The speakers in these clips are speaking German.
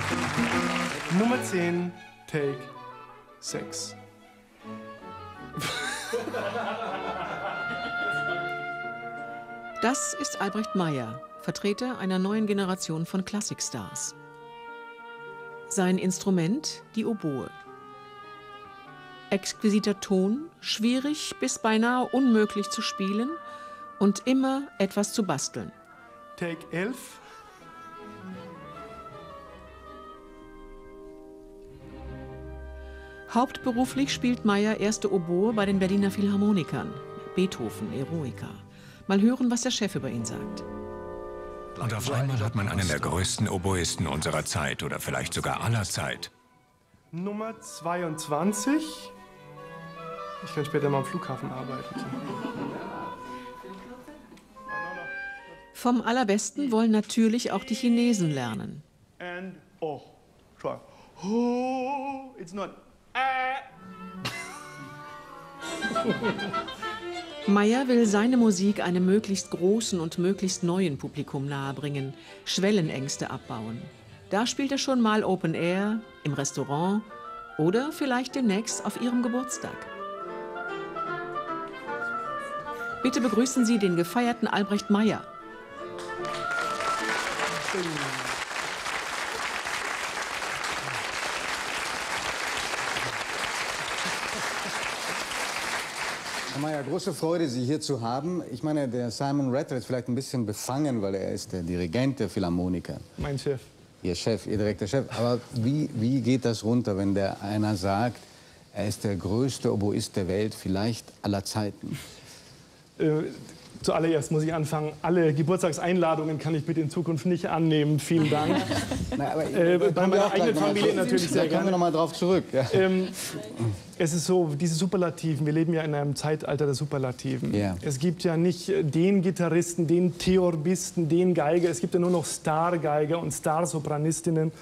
Nummer 10, Take 6. Das ist Albrecht Meyer, Vertreter einer neuen Generation von Klassikstars. Sein Instrument die Oboe. Exquisiter Ton, schwierig bis beinahe unmöglich zu spielen und immer etwas zu basteln. Take 11. Hauptberuflich spielt Meyer erste Oboe bei den Berliner Philharmonikern. Beethoven, Eroica. Mal hören, was der Chef über ihn sagt. Und auf einmal hat man einen der größten Oboisten unserer Zeit oder vielleicht sogar aller Zeit. Nummer 22. Ich kann später mal am Flughafen arbeiten. Vom Allerbesten wollen natürlich auch die Chinesen lernen. And oh, try. Oh, it's not. Meyer will seine Musik einem möglichst großen und möglichst neuen Publikum nahebringen, Schwellenängste abbauen. Da spielt er schon mal Open Air, im Restaurant oder vielleicht demnächst auf ihrem Geburtstag. Bitte begrüßen Sie den gefeierten Albrecht Meyer. Herr Meyer, große Freude, Sie hier zu haben. Ich meine, der Simon Rattle ist vielleicht ein bisschen befangen, weil er ist der Dirigent der Philharmoniker. Mein Chef. Ihr Chef, Ihr direkter Chef. Aber wie geht das runter, wenn der einer sagt, er ist der größte Oboist der Welt, vielleicht aller Zeiten? Zuallererst muss ich anfangen, alle Geburtstagseinladungen kann ich bitte in Zukunft nicht annehmen. Vielen Dank. Na, aber, bei meiner eigenen Familie natürlich sehr gerne. Da kommen wir noch mal drauf zurück. Ja. Es ist so, diese Superlativen, wir leben ja in einem Zeitalter der Superlativen. Yeah. Es gibt ja nicht den Gitarristen, den Theorbisten, den Geiger, es gibt ja nur noch Stargeiger und Starsopranistinnen.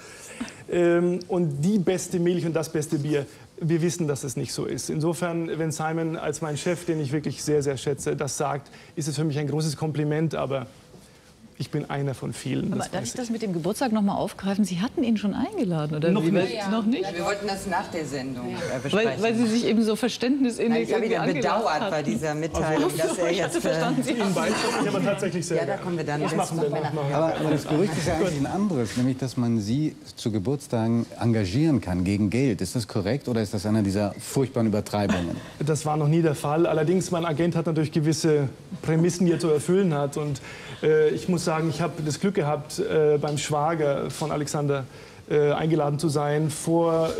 Und die beste Milch und das beste Bier. Wir wissen, dass es nicht so ist. Insofern, wenn Simon als mein Chef, den ich wirklich sehr, sehr schätze, das sagt, ist es für mich ein großes Kompliment, aber ich bin einer von vielen. Aber darf ich das mit dem Geburtstag noch mal aufgreifen? Sie hatten ihn schon eingeladen, oder? Noch nicht. Ja. Noch nicht? Ja, wir wollten das nach der Sendung Weil Sie sich eben so verständnisinnig ich habe ihn ja bedauert bei dieser Mitteilung, dass er ich hatte jetzt... verstanden, Sie haben Ich aber tatsächlich sehr Ja, da gerne. kommen wir dann Das machen wir noch. Aber das Gerücht ist ja eigentlich ein anderes, nämlich, dass man Sie zu Geburtstagen engagieren kann gegen Geld. Ist das korrekt oder ist das einer dieser furchtbaren Übertreibungen? Das war noch nie der Fall. Allerdings, mein Agent hat natürlich gewisse Prämissen, die er zu erfüllen hat. Und ich muss sagen, ich habe das Glück gehabt, beim Schwager von Alexander eingeladen zu sein vor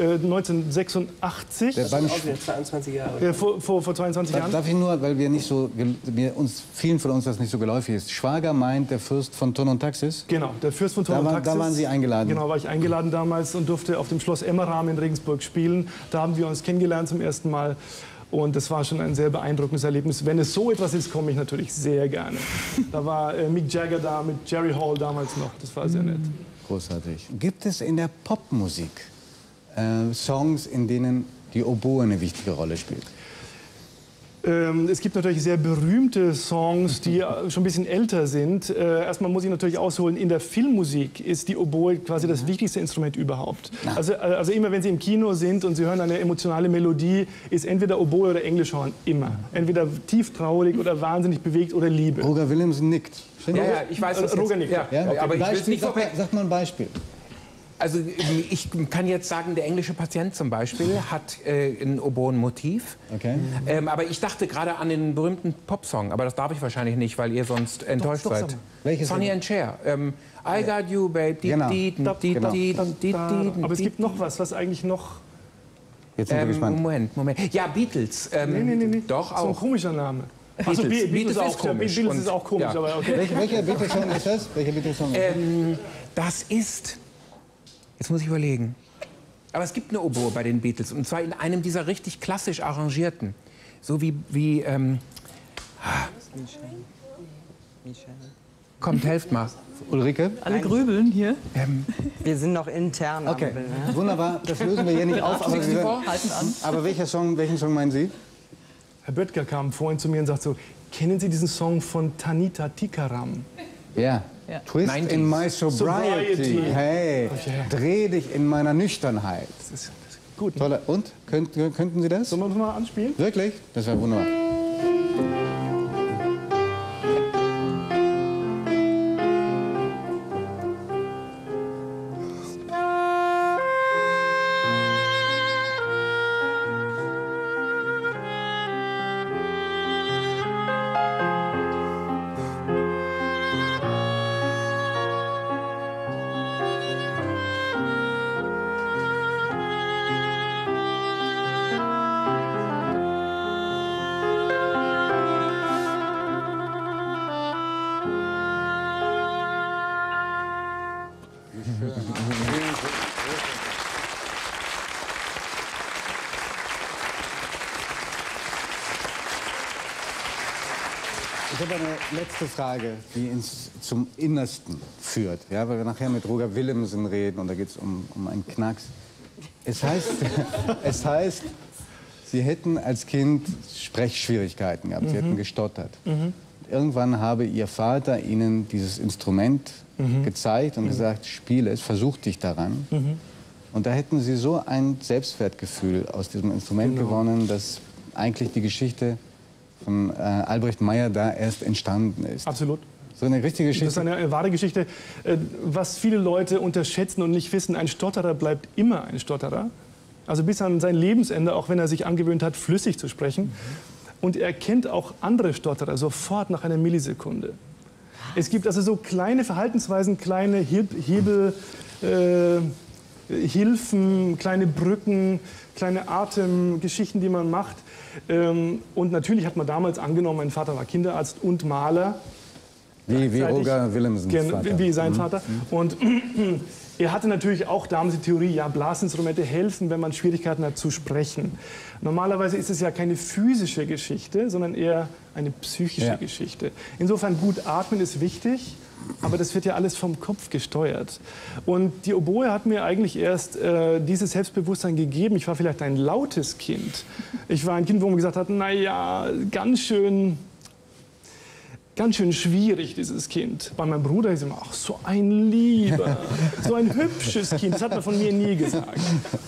1986. Der beim 22 Jahre. Vor 22 Jahren. Darf ich nur, weil wir nicht so, vielen von uns das nicht so geläufig ist. Schwager meint der Fürst von Thurn und Taxis? Genau, der Fürst von Thurn und Taxis. Da waren Sie eingeladen? Genau, war ich eingeladen damals und durfte auf dem Schloss Emmerahm in Regensburg spielen. Da haben wir uns kennengelernt zum ersten Mal. Und das war schon ein sehr beeindruckendes Erlebnis. Wenn es so etwas ist, komme ich natürlich sehr gerne. Da war Mick Jagger da mit Jerry Hall damals noch. Das war sehr nett. Großartig. Gibt es in der Popmusik Songs, in denen die Oboe eine wichtige Rolle spielt? Es gibt natürlich sehr berühmte Songs, die schon ein bisschen älter sind. Erstmal muss ich natürlich ausholen, in der Filmmusik ist die Oboe quasi das wichtigste Instrument überhaupt. Also immer wenn Sie im Kino sind und Sie hören eine emotionale Melodie, ist entweder Oboe oder Englischhorn, immer. Entweder tief traurig oder wahnsinnig bewegt oder Liebe. Roger Willemsen nickt. Ja, ich weiß es Roger nickt. Ja, okay. Aber ich will es nicht Sag mal ein Beispiel. Also ich kann jetzt sagen, der englische Patient zum Beispiel hat ein Oboen-Motiv. Okay. Aber ich dachte gerade an den berühmten Popsong, aber das darf ich wahrscheinlich nicht, weil ihr sonst enttäuscht seid. Welches? and Cher. I got you, babe. Genau. Aber es gibt noch was eigentlich noch... Jetzt sind wir gespannt. Moment. Ja, Beatles. Nee. Doch, So ein auch. komischer Name. Beatles. Achso, Beatles auch ist komisch. Beatles ist auch komisch, Ja. aber okay. Welcher Beatles-Song ist das? Welcher Beatles-Song? Das ist... Jetzt muss ich überlegen. Aber es gibt eine Oboe bei den Beatles. Und zwar in einem dieser richtig klassisch arrangierten. So wie kommt, helft mal. Ulrike? Alle grübeln hier. Wir sind noch intern. Okay, wunderbar. Das lösen wir hier nicht auf. Aber, Halten an. aber welchen Song meinen Sie? Herr Böttger kam vorhin zu mir und sagt so, kennen Sie diesen Song von Tanita Tikaram? Ja. Ja. Twist 90s. in my sobriety. Hey, dreh dich in meiner Nüchternheit. Das ist gut. Ne? Toller. Und? Könnten Sie das? Sollen wir uns mal anspielen? Wirklich? Das wäre wunderbar. Ich habe eine letzte Frage, die uns zum Innersten führt. Ja, weil wir nachher mit Roger Willemsen reden und da geht es um einen Knacks. Es heißt, Sie hätten als Kind Sprechschwierigkeiten gehabt, Sie hätten gestottert. Irgendwann habe Ihr Vater Ihnen dieses Instrument gezeigt und gesagt, spiele es, versuch dich daran. Und da hätten Sie so ein Selbstwertgefühl aus diesem Instrument gewonnen, dass eigentlich die Geschichte von Albrecht Meyer da erst entstanden ist. Absolut. So eine richtige Geschichte. Das ist eine wahre Geschichte. Was viele Leute unterschätzen und nicht wissen, ein Stotterer bleibt immer ein Stotterer. Also bis an sein Lebensende, auch wenn er sich angewöhnt hat, flüssig zu sprechen. Und er kennt auch andere Stotterer sofort nach einer Millisekunde. Es gibt also so kleine Verhaltensweisen, kleine Hilfen, kleine Brücken, kleine Atemgeschichten, die man macht. Und natürlich hat man damals angenommen, mein Vater war Kinderarzt und Maler. Wie Roger Willemsens Vater. Wie sein Vater. Und er hatte natürlich auch damals die Theorie, ja, Blasinstrumente helfen, wenn man Schwierigkeiten hat zu sprechen. Normalerweise ist es ja keine physische Geschichte, sondern eher eine psychische Geschichte. Insofern gut atmen ist wichtig, aber das wird ja alles vom Kopf gesteuert. Und die Oboe hat mir eigentlich erst dieses Selbstbewusstsein gegeben. Ich war vielleicht ein lautes Kind. Ich war ein Kind, wo man gesagt hat, naja, ganz schön schwierig, dieses Kind. Bei meinem Bruder ist immer, ach, so ein Lieber, so ein hübsches Kind. Das hat man von mir nie gesagt.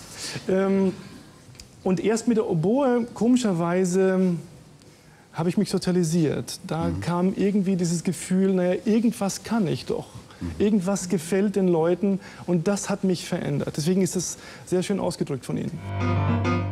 Und erst mit der Oboe, komischerweise, habe ich mich sozialisiert. Da kam irgendwie dieses Gefühl, naja, irgendwas kann ich doch. Irgendwas gefällt den Leuten und das hat mich verändert. Deswegen ist es sehr schön ausgedrückt von Ihnen.